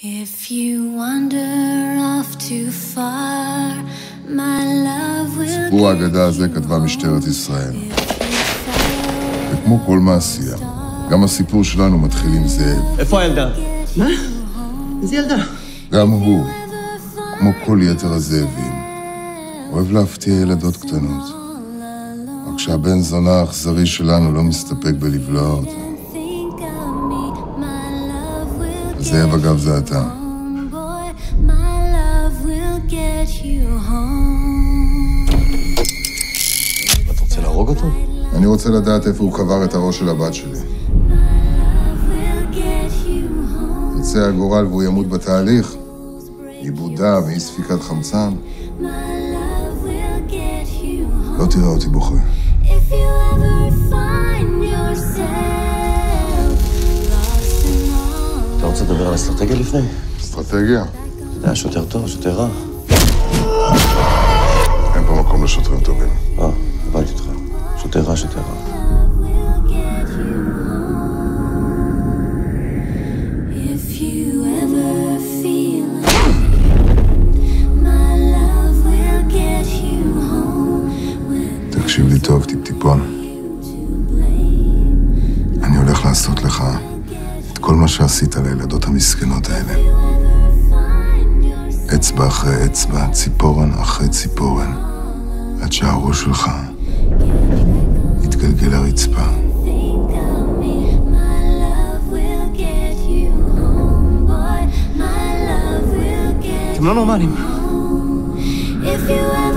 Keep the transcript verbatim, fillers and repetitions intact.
If you wander off too far, my love will סיפור האגדה הזה כתבה משטרת ישראל. וכמו כל מעשייה, גם הסיפור שלנו מתחיל עם זאב. איפה הילדה? מה? איזה ילדה? גם הוא, כמו כל יתר הזאבים, אוהב להפתיע ילדות קטנות. רק שהבן זונה האכזרי שלנו לא מסתפק בלבלוע אותה. זאב אגב זה אתה. אתה רוצה להרוג אותו? אני רוצה לדעת איפה הוא קבר את הראש של הבת שלי. יצא הגורל והוא ימות בתהליך, עיבודה ואי ספיקת חמצן. לא תראה אותי בוכה. אתה רוצה לדבר על אסטרטגיה לפני? אסטרטגיה? אתה יודע, שוטר טוב, שוטר רע. אין פה מקום לשוטרים טובים. אה, הבנתי אותך. שוטר רע, שוטר רע. תקשיב לי טוב, טיפ-טיפון. אני הולך לעשות לך את כל מה שעשית לילדות המסכנות האלה. אצבע אחרי אצבע, ציפורן אחרי ציפורן, עד שהראש שלך יתגלגל לרצפה. אתם לא נורמלים. If you